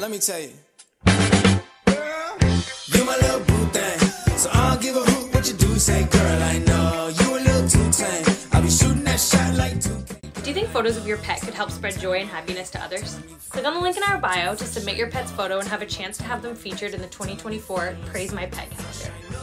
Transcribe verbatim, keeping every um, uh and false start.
let me tell you. Girl, you my little boo thing, so I don't give a hoot what you do say. Girl, I know you a little too tame. I'll be shooting that shot like two K. Do you think photos of your pet could help spread joy and happiness to others? Click on the link in our bio to submit your pet's photo and have a chance to have them featured in the twenty twenty-four Praise My Pet calendar.